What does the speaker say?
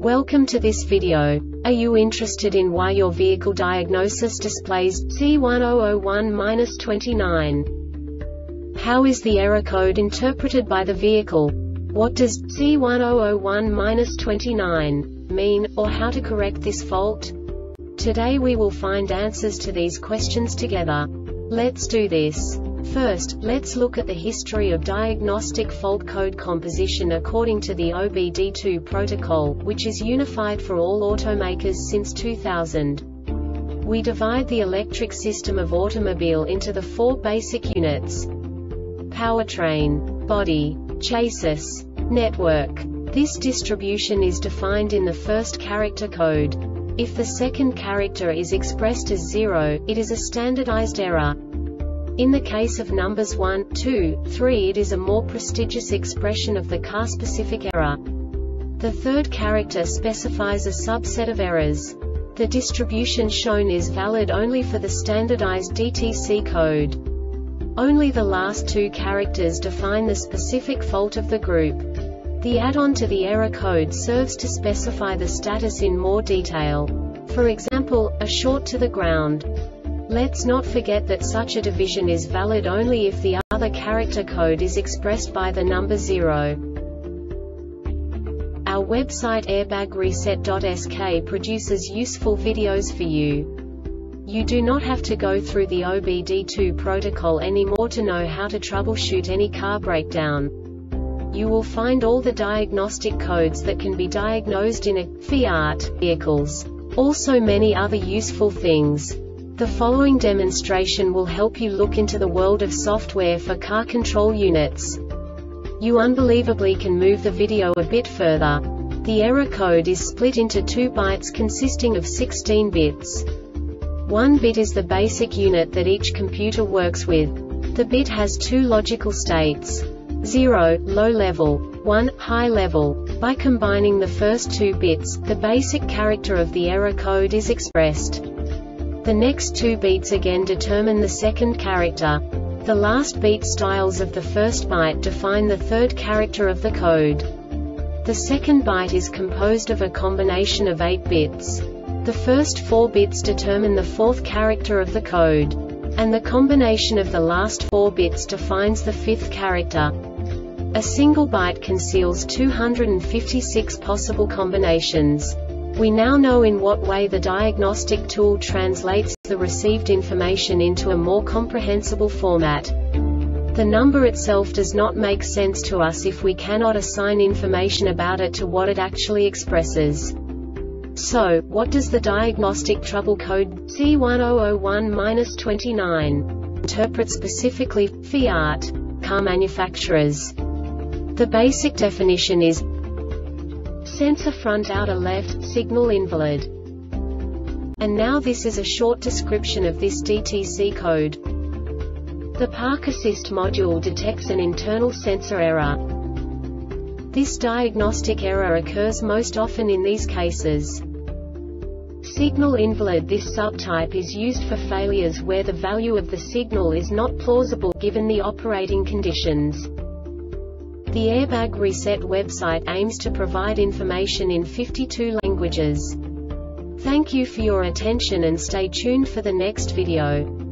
Welcome to this video. Are you interested in why your vehicle diagnosis displays C1001-29? How is the error code interpreted by the vehicle? What does C1001-29 mean, or how to correct this fault? Today we will find answers to these questions together. Let's do this. First, let's look at the history of diagnostic fault code composition according to the OBD2 protocol, which is unified for all automakers since 2000. We divide the electric system of automobile into the four basic units: powertrain, body, chassis, network. This distribution is defined in the first character code. If the second character is expressed as 0, it is a standardized error. In the case of numbers 1, 2, 3, it is a more prestigious expression of the car-specific error. The third character specifies a subset of errors. The distribution shown is valid only for the standardized DTC code. Only the last two characters define the specific fault of the group. The add-on to the error code serves to specify the status in more detail. For example, a short to the ground. Let's not forget that such a division is valid only if the other character code is expressed by the number 0. Our website airbagreset.sk produces useful videos for you. You do not have to go through the OBD2 protocol anymore to know how to troubleshoot any car breakdown. You will find all the diagnostic codes that can be diagnosed in a Fiat vehicles. Also many other useful things. The following demonstration will help you look into the world of software for car control units. You unbelievably can move the video a bit further. The error code is split into 2 bytes consisting of 16 bits. 1 bit is the basic unit that each computer works with. The bit has 2 logical states: 0, low level, 1, high level. By combining the first 2 bits, the basic character of the error code is expressed. The next 2 beats again determine the second character. The last beat styles of the first byte define the third character of the code. The second byte is composed of a combination of 8 bits. The first 4 bits determine the fourth character of the code. And the combination of the last 4 bits defines the fifth character. A single byte conceals 256 possible combinations. We now know in what way the diagnostic tool translates the received information into a more comprehensible format. The number itself does not make sense to us if we cannot assign information about it to what it actually expresses. So, what does the diagnostic trouble code C1001-29 interpret specifically for Fiat car manufacturers? The basic definition is sensor front outer left, signal invalid. And now this is a short description of this DTC code. The Park Assist module detects an internal sensor error. This diagnostic error occurs most often in these cases: signal invalid. This subtype is used for failures where the value of the signal is not plausible given the operating conditions. The Airbag Reset website aims to provide information in 52 languages. Thank you for your attention and stay tuned for the next video.